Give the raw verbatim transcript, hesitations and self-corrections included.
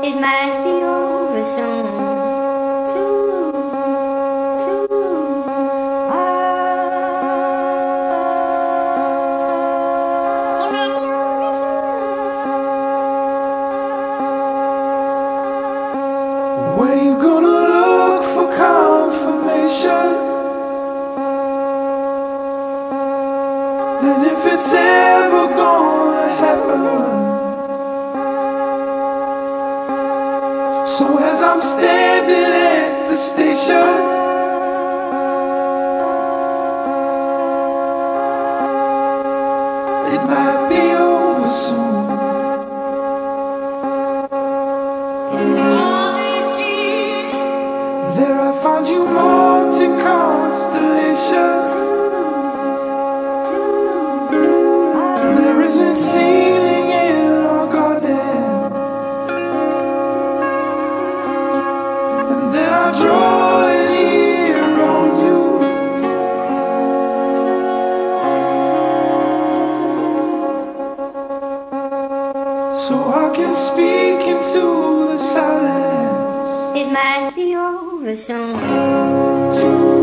It might be over soon. Too, too. Where you gonna look for confirmation? And if it's ever gonna happen. So as I'm standing at the station, it might be over soon. There I found you molten constellations. There isn't ceiling in our garden. And then I draw it here on you. So I can speak into the silence. It might be over soon.